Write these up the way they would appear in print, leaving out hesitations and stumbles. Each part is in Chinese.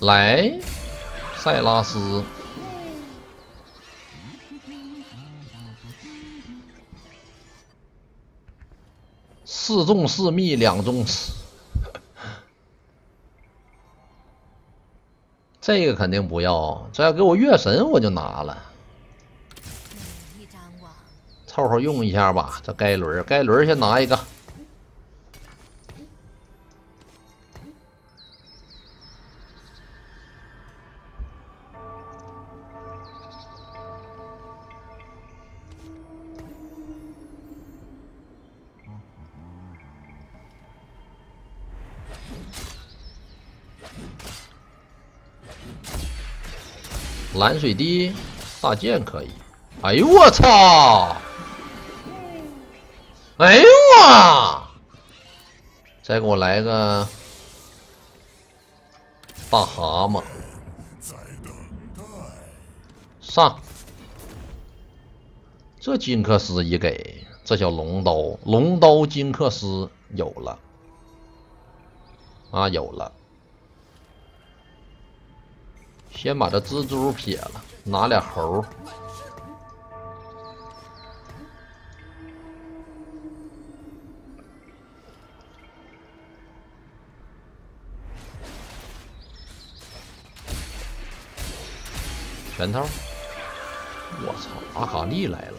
来，塞拉斯。4中4密2中4，这个肯定不要，这要给我月神我就拿了，凑合用一下吧。这该轮先拿一个。蓝水滴大剑可以。哎呦我操！哎呦我！再给我来个大蛤蟆上。这金克斯一给，这叫龙刀金克斯有了啊，有了。先把这蜘蛛撇了，拿俩猴。拳头，我操！阿卡丽来了，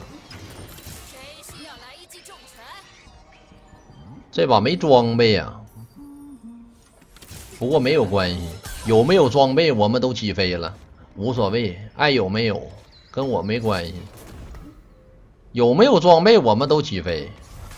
这把没装备呀，不过没有关系，有没有装备我们都起飞了，无所谓，爱有没有跟我没关系，有没有装备我们都起飞。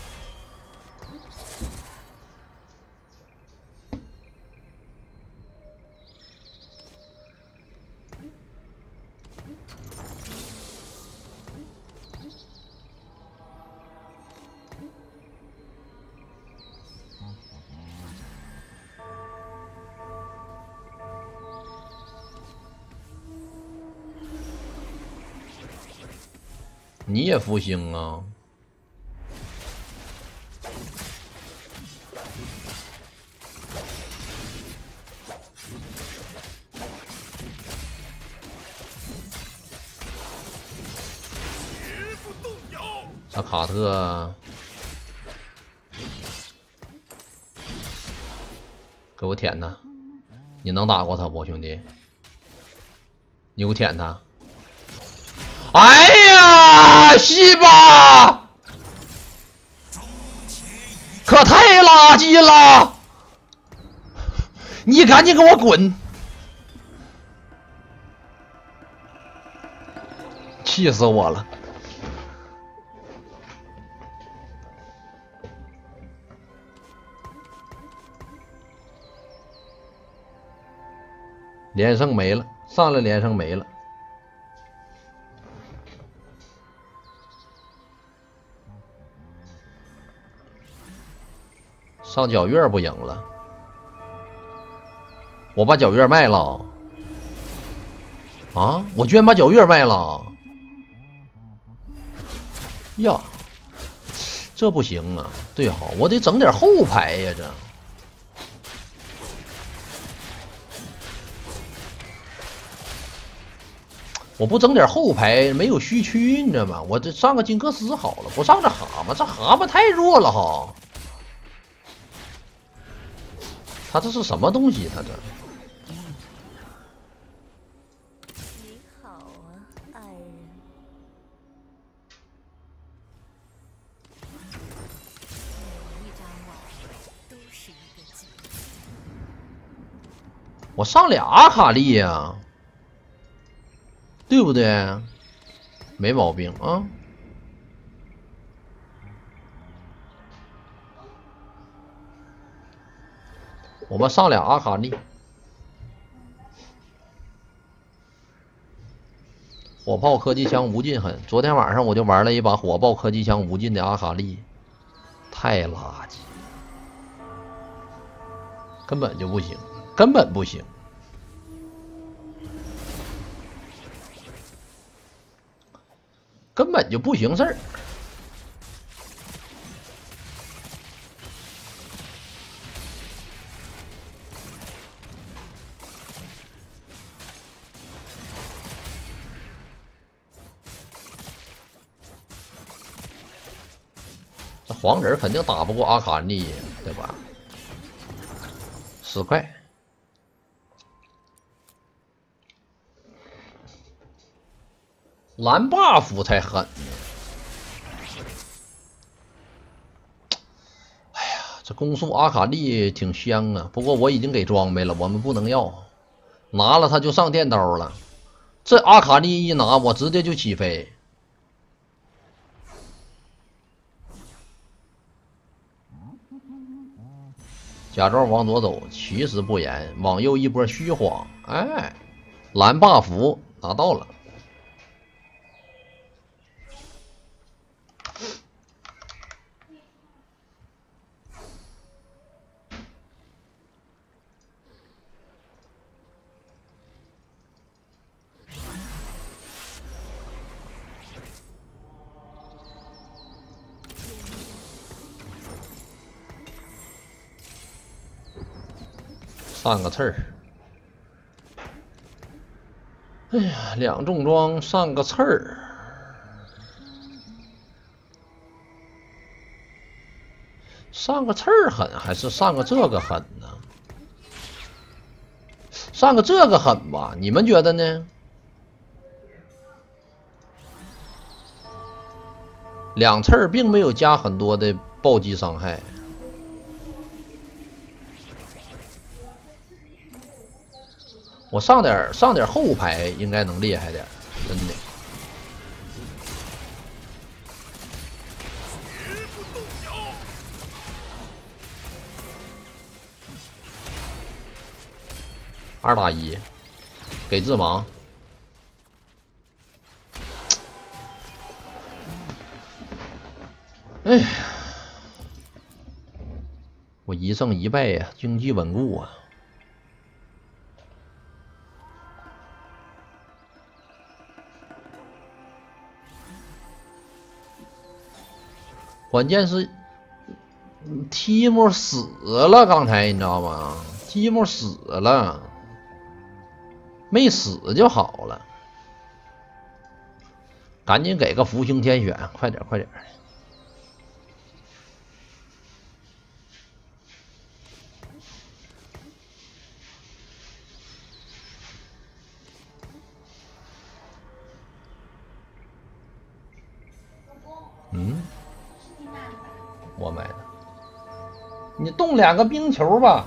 你也复兴啊！这卡特给我舔他！你能打过他不，兄弟？你给我舔他！哎呀，西巴，可太垃圾了！你赶紧给我滚！气死我了！连胜没了，上来连胜没了。上皎月不赢了，我把皎月卖了啊！我居然把皎月卖了呀！这不行啊！对好，我得整点后排呀，这我不整点后排没有虚区，你知道吗？我这上个金克斯好了，不上这蛤蟆，这蛤蟆太弱了哈！他这是什么东西？他这？ 你好啊，爱人。每一张网都是一个记忆。 我上俩阿卡丽呀，对不对？没毛病啊。我们上俩阿卡丽，火炮科技枪无尽狠。昨天晚上我就玩了一把火炮科技枪无尽的阿卡丽，太垃圾，根本就不行，根本不行，根本就不行事儿。 黄人肯定打不过阿卡丽，对吧？10块。蓝 buff 才狠呢。哎呀，这攻速阿卡丽挺香啊，不过我已经给装备了，我们不能要，拿了它就上电刀了。这阿卡丽一拿，我直接就起飞。假装往左走，其实不言，往右一波虚晃。哎，蓝 buff 拿到了。上个刺儿，哎呀，2重装上个刺儿，上个刺儿狠还是上个这个狠呢？上个这个狠吧，你们觉得呢？2刺儿并没有加很多的暴击伤害。我上点后排应该能厉害点，真的。2打1，给致盲。哎呀，我1胜1败呀，经济稳固啊。关键是提莫死了，刚才你知道吗？提莫死了，没死就好了。赶紧给个福星天选，快点快点！嗯，我买的。你动2个冰球吧。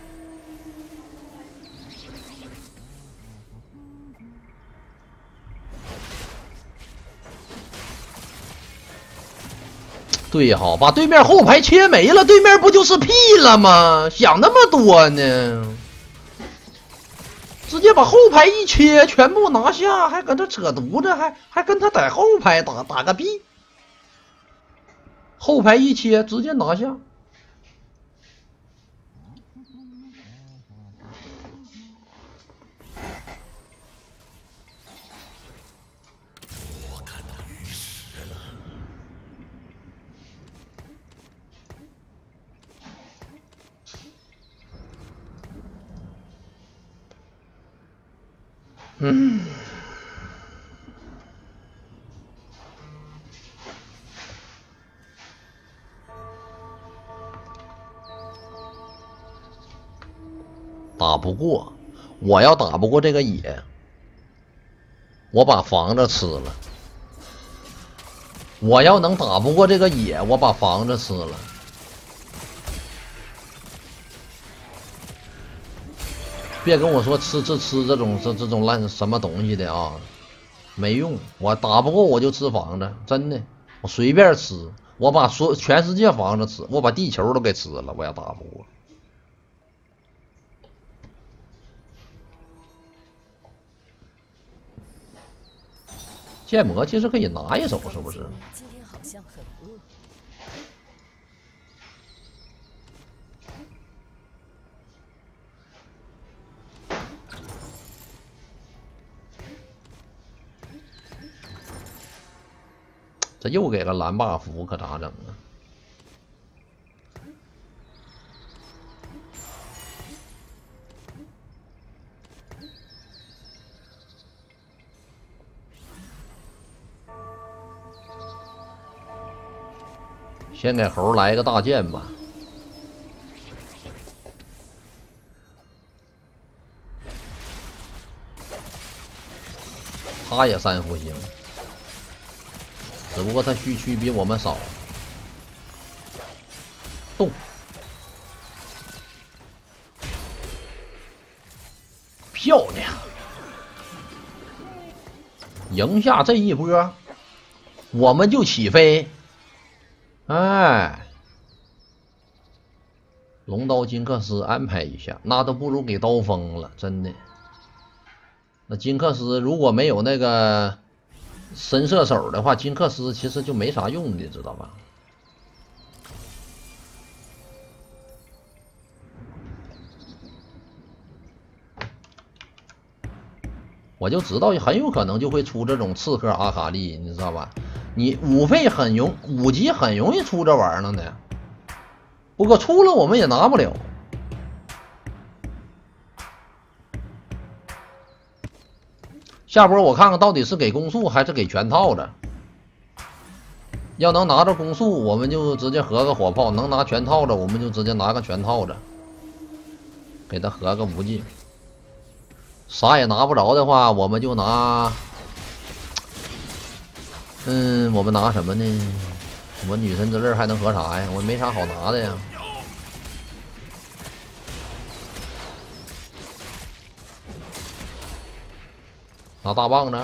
对哈，把对面后排切没了，对面不就是屁了吗？想那么多呢？直接把后排一切，全部拿下，还搁这扯犊子，还跟他在后排打个屁！后排一切，直接拿下。嗯，打不过，我要打不过这个野，我把房子吃了。我要能打不过这个野，我把房子吃了。别跟我说吃这种烂什么东西的啊，没用。我打不过我就吃房子，真的，我随便吃，我把全世界房子吃，我把地球都给吃了，我也打不过。剑魔其实可以拿一手，是不是？ 今天好像很饿。 这又给了蓝 buff，可咋整啊？ 先给猴来个大剑吧。他也3福星，只不过他虚区比我们少。动，漂亮！赢下这一波，我们就起飞。哎，龙刀金克斯安排一下，那都不如给刀锋了，真的。那金克斯如果没有那个神射手的话，金克斯其实就没啥用的，知道吧？我就知道很有可能就会出这种刺客阿卡丽，你知道吧？你5级很容易出这玩意儿的，不过出了我们也拿不了。下波我看看到底是给攻速还是给全套的。要能拿着攻速，我们就直接合个火炮；能拿全套的，我们就直接拿个全套的，给他合个无尽。啥也拿不着的话，我们就拿，我们拿什么呢？我女神之刃还能合啥呀？我没啥好拿的呀。拿大棒子，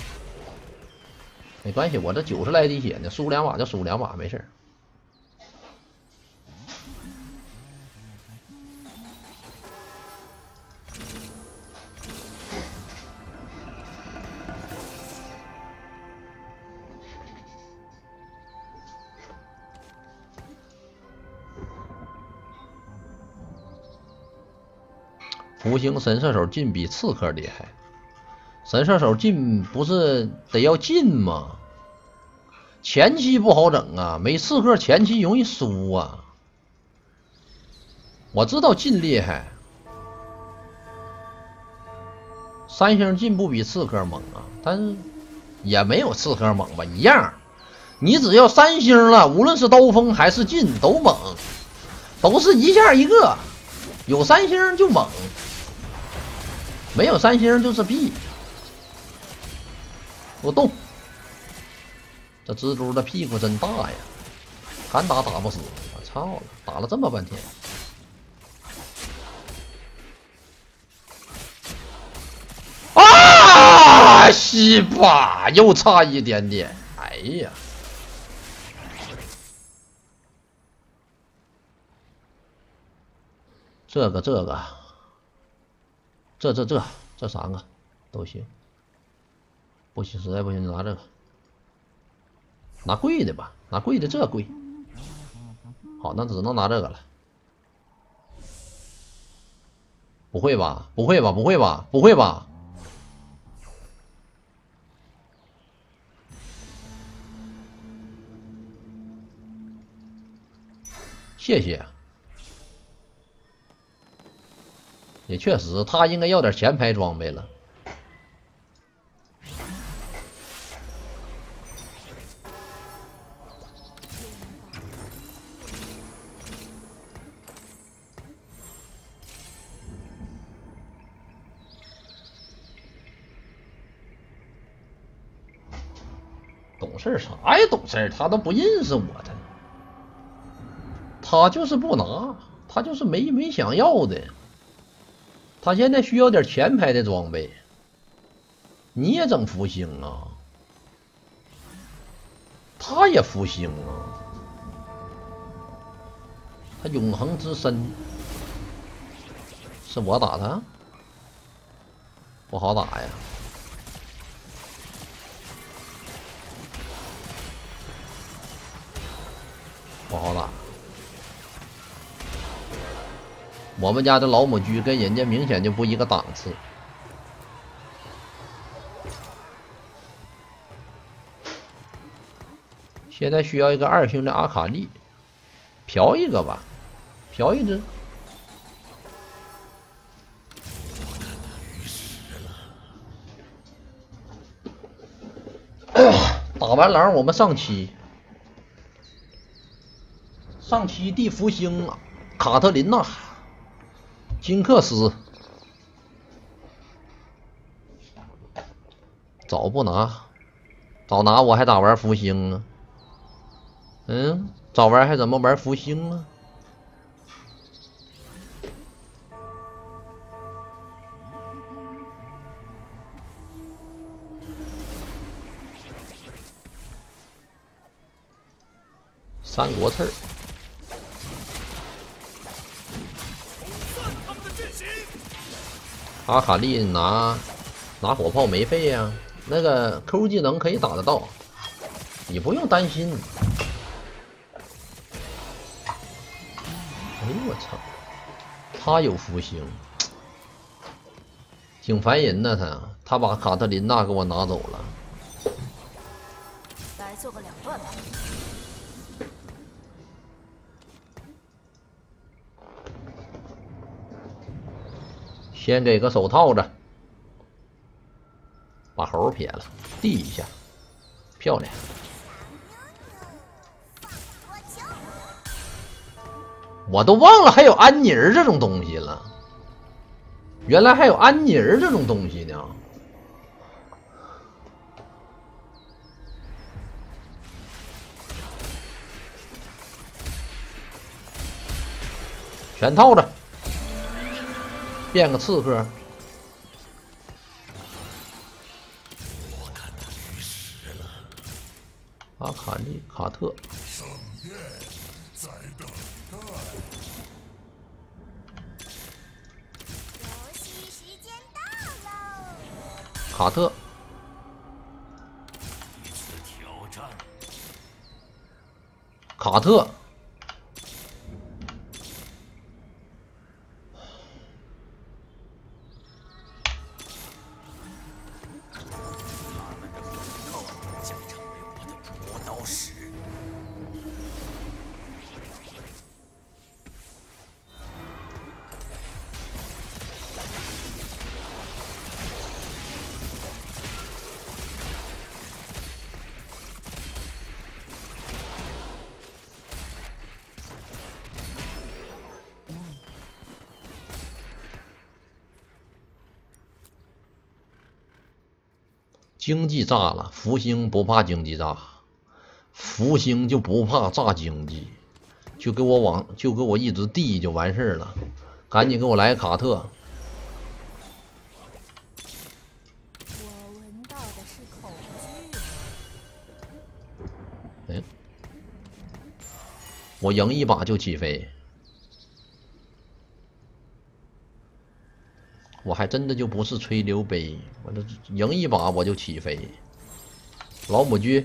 没关系，我这90来滴血呢，输2把就输2把，没事。福星神射手进比刺客厉害，神射手进不是得要进吗？前期不好整啊，没刺客前期容易输啊。我知道进厉害，3星进不比刺客猛啊，但是也没有刺客猛吧，一样。你只要3星了，无论是刀锋还是进都猛，都是一下一个，有3星就猛。没有3星就是币。我动，这蜘蛛的屁股真大呀！敢打打不死，我操了，打了这么半天。啊！西吧，又差一点点。哎呀，这3个都行，不行，实在不行就拿这个，拿贵的吧，拿贵的这贵。好，那只能拿这个了。不会吧？不会吧？不会吧？不会吧？谢谢。也确实，他应该要点前排装备了。懂事啥呀？懂事，他都不认识我的，他就是不拿，他就是没想要的。他现在需要点前排的装备，你也整福星啊？他也福星啊？他永恒之身是我打他，不好打呀。不好打。我们家的老母鸡跟人家明显就不一个档次。现在需要一个2星的阿卡丽，嫖一个吧，嫖一只。打完狼我们上7。 上期地福星，卡特琳娜，金克斯，早不拿，早拿我还咋玩福星啊？嗯，早玩还怎么玩福星啊？三国刺儿。阿卡丽拿火炮没费呀、那个 Q 技能可以打得到，你不用担心。哎呦我操，他有福星，挺烦人的他把卡特琳娜给我拿走了。 来做个两段吧。 先给个手套子，把猴撇了，递一下，漂亮。我都忘了还有安妮儿这种东西了，原来还有安妮儿这种东西呢。全套着，变个刺客。阿卡丽卡特。卡特，卡特，经济炸了，福星不怕经济炸，福星就不怕炸经济，就给我一直递就完事了，赶紧给我来卡特。 我闻到的是恐惧。 哎，我赢一把就起飞，我还真的就不是吹牛杯，我这赢一把我就起飞。老母狙，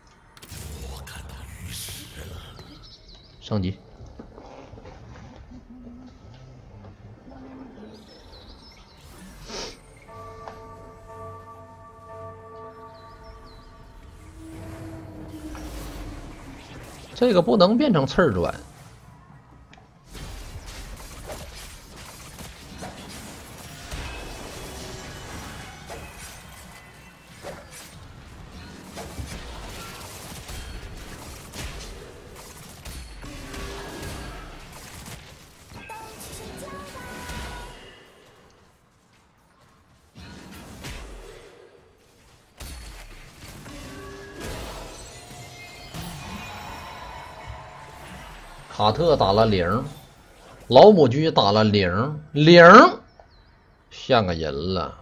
升级。这个不能变成刺儿转。卡特打了0，老母狙打了0，0，像个人了，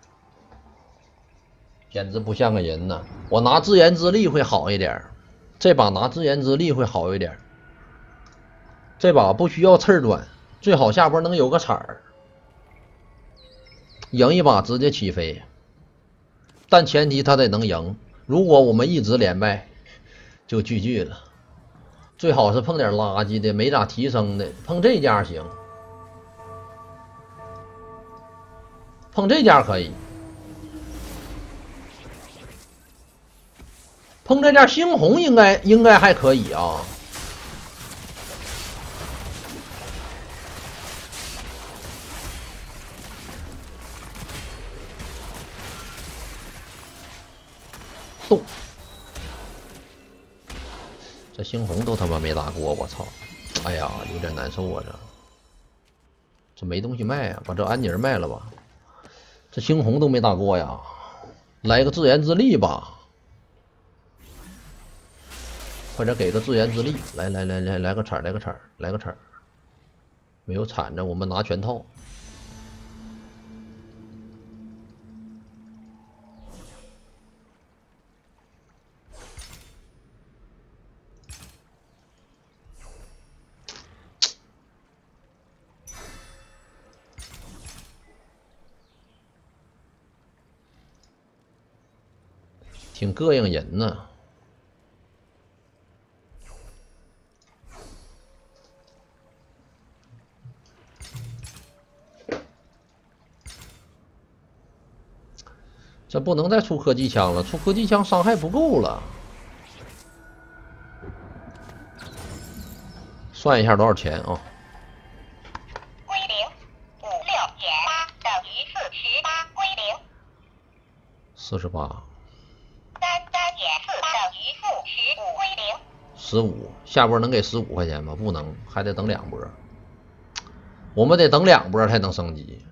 简直不像个人呐！我拿自言之力会好一点，这把拿自言之力会好一点，这把不需要刺转，最好下波能有个铲儿，赢一把直接起飞，但前提他得能赢，如果我们一直连败，就GG了。最好是碰点垃圾的，没咋提升的，碰这家行，碰这家可以，碰这家猩红应该还可以啊。动。这猩红都他妈没打过，我操！ 哎呀，有点难受啊，这没东西卖啊，把这安妮儿卖了吧。这猩红都没打过呀，来个自言自立吧。快点给个自言自立，来个铲，来个铲，来个铲。没有铲子，我们拿全套。挺膈应人呢。这不能再出科技枪了，出科技枪伤害不够了。算一下多少钱啊？ 归零56.8等于48，归零。 48。 33.4等于-15，归零。 15，下波能给15块钱吗？不能，还得等2波。我们得等2波才能升级。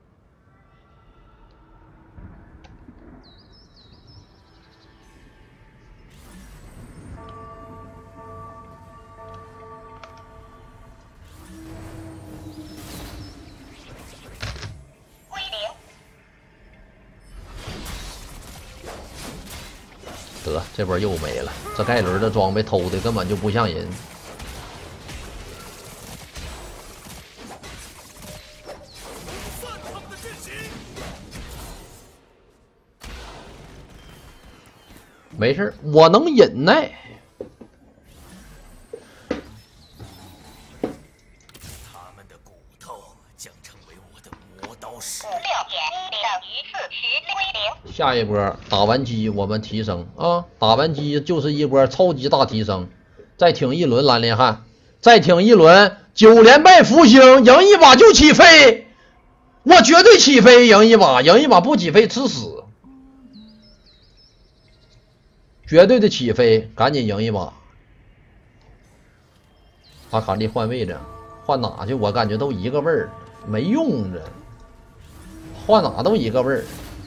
得，这波又没了。这盖伦的装备偷的根本就不像人。没事，我能忍耐。 他们的骨头将成为我的磨刀石。 56.1等于40，归零。 下一波打完鸡，我们提升啊！打完鸡就是一波超级大提升。再挺一轮蓝莲汉，再挺一轮9连败福星，赢一把就起飞，我绝对起飞，赢一把，赢一把不起飞吃屎，绝对的起飞，赶紧赢一把。阿卡丽换位置，换哪去？我感觉都一个味儿，没用着，换哪都一个味儿。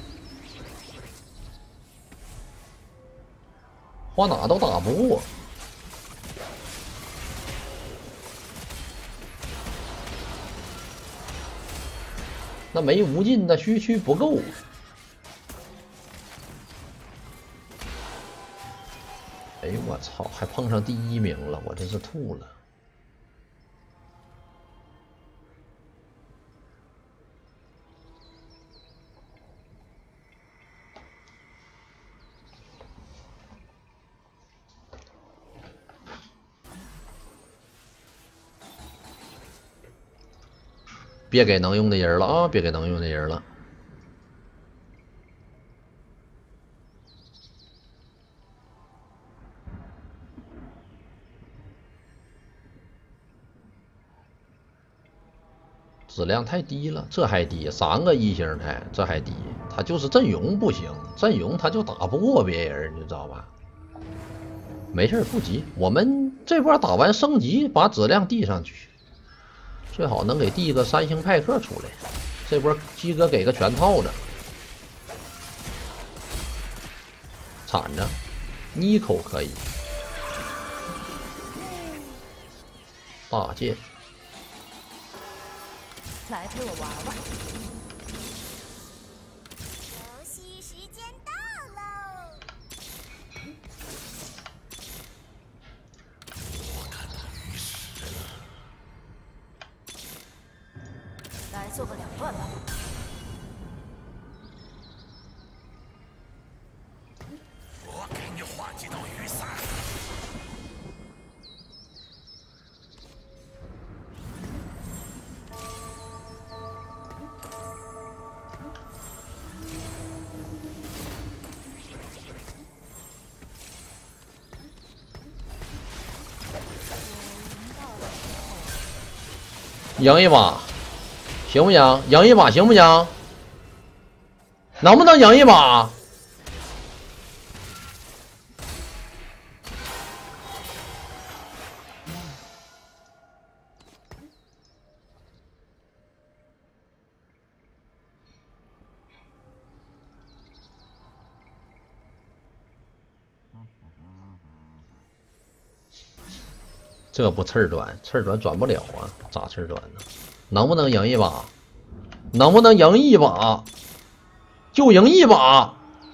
换哪都打不过，那没无尽的区区不够。哎呦我操，还碰上第1名了，我真是吐了。别给能用的人了啊！别给能用的人了。质量太低了，这还低，3个1星台，这还低。他就是阵容不行，阵容他就打不过别人，你知道吧？没事不急，我们这波打完升级，把质量递上去。最好能给递个3星派克出来，这波鸡哥给个全套的，铲着，妮蔻可以，大剑， 来陪我玩玩。 游戏时间到喽！ 来做个2段吧。 我给你画几道雨伞。 赢一把，行不行？赢一把行不行？能不能赢一把？ 这不刺转，刺转转不了啊，咋刺转呢？能不能赢一把？能不能赢一把？就赢一把。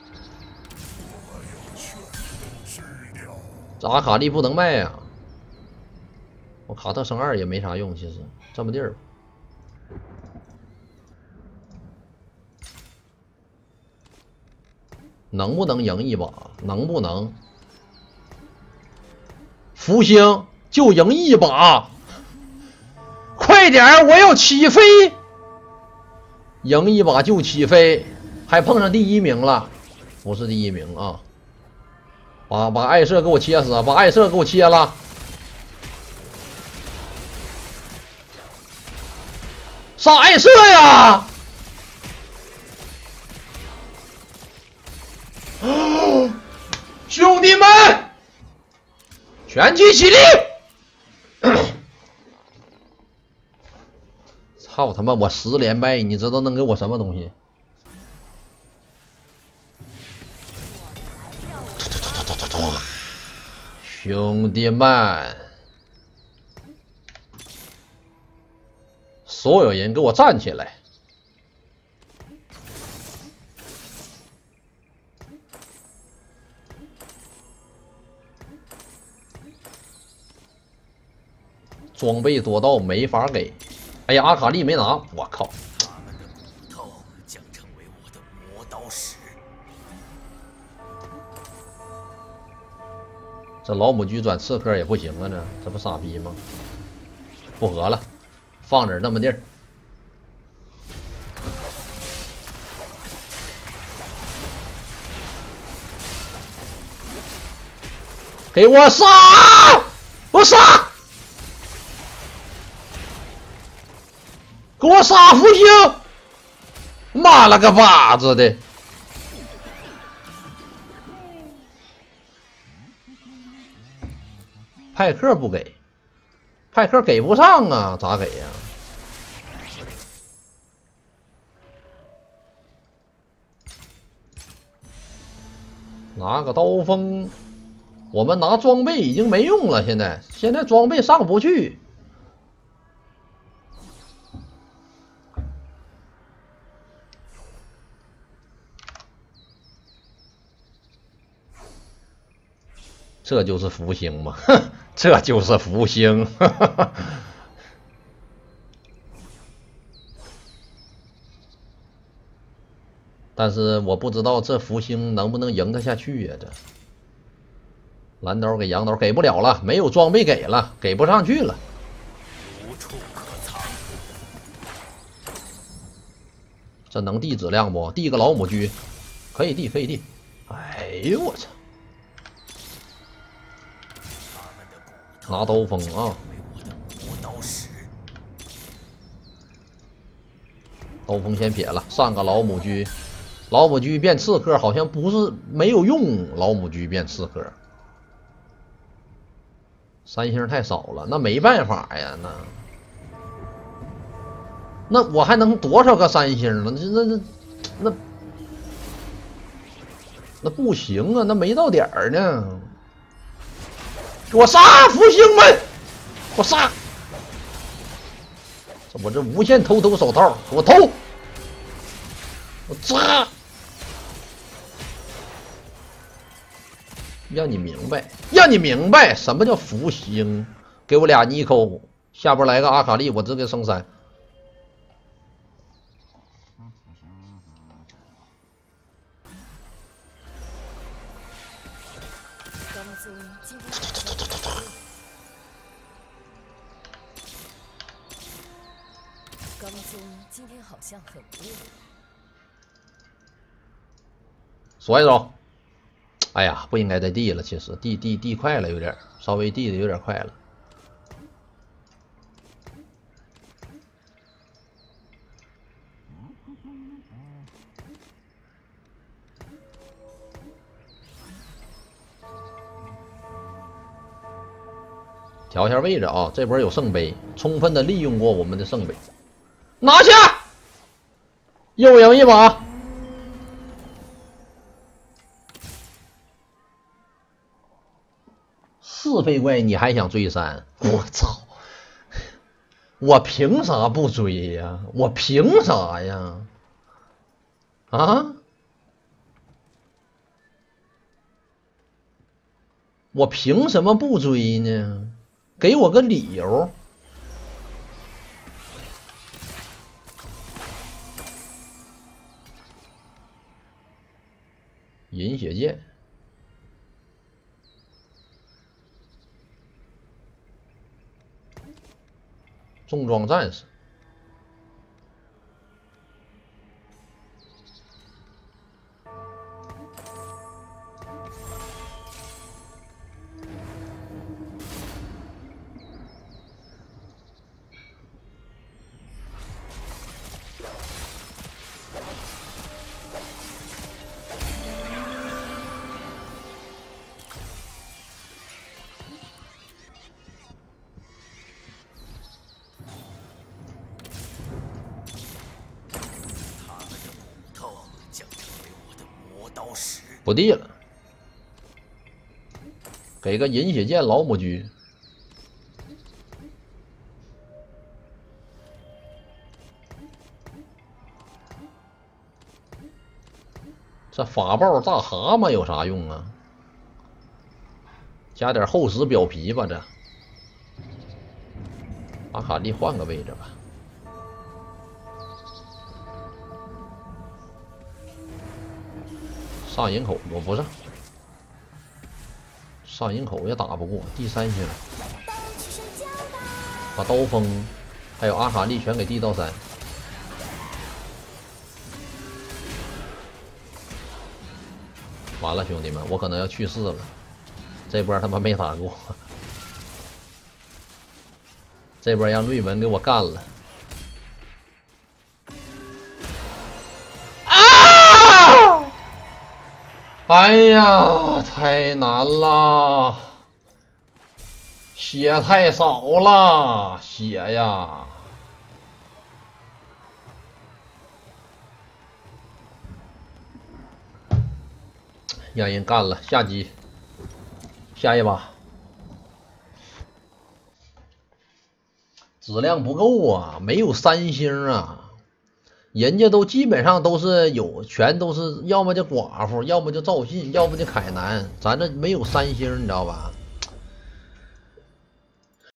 这阿卡丽不能卖呀、啊！我卡特升2也没啥用，其实这么地儿。能不能赢一把？能不能？福星就赢一把，快点！我要起飞，赢一把就起飞，还碰上第1名了，不是第1名啊！把艾瑟给我切死，把艾瑟给我切了，杀艾瑟呀！兄弟们，全体起立！操他妈！我10连败，你知道能给我什么东西？兄弟们，所有人给我站起来！装备多到没法给。哎呀，阿卡丽没拿，我靠！ 他们的骨头将成为我的磨刀石。 这老母鸡转刺客也不行啊，这不傻逼吗？不合了，放着那么地儿。给我杀！我杀！给我杀福星！妈了个巴子的！派克不给，派克给不上啊，咋给呀？拿个刀锋，我们拿装备已经没用了，现在装备上不去。这就是福星嘛，哼，这就是福星。但是我不知道这福星能不能赢得下去呀？这蓝刀给羊刀给不了了，没有装备给了，给不上去了。 无处可藏。 这能递质量不？递个老母狙，可以递，可以递。哎呦我操！拿刀锋啊！ 磨刀石。 刀锋先撇了，上个老母狙。老母狙变刺客好像不是没有用，老母狙变刺客。3星太少了，那没办法呀，那我还能多少个3星呢？那不行啊，那没到点儿呢。给我杀福星们！给我杀！我这无限偷手套，给我偷！我扎！让你明白，让你明白什么叫福星！给我俩尼寇，下边来个阿卡丽，我直接升3。 刚宗今天好像很饿。 锁一手。哎呀，不应该再递了，其实递快了，有点稍微递的有点快了。调一下位置啊，这波有圣杯，充分的利用过我们的圣杯，拿下，又赢一把。 是非怪你还想追3？我操！我凭啥不追呀？我凭啥呀？啊？我凭什么不追呢？给我个理由。饮血剑，重装战士。不地了，给个饮血剑老母狙。这法爆大蛤蟆有啥用啊？加点厚实表皮吧，这阿卡丽换个位置吧。上营口我不上，上营口也打不过，第3星，把刀锋还有阿卡丽全给递到3。完了，兄弟们，我可能要去世了。这波他妈没打过，这波让瑞文给我干了。啊！哎呀，太难了，血太少了，血呀！让人干了，下机，下一把，质量不够啊，没有3星啊。人家都基本上都是有，全都是要么就寡妇，要么就赵信，要么就凯南，咱这没有3星，你知道吧？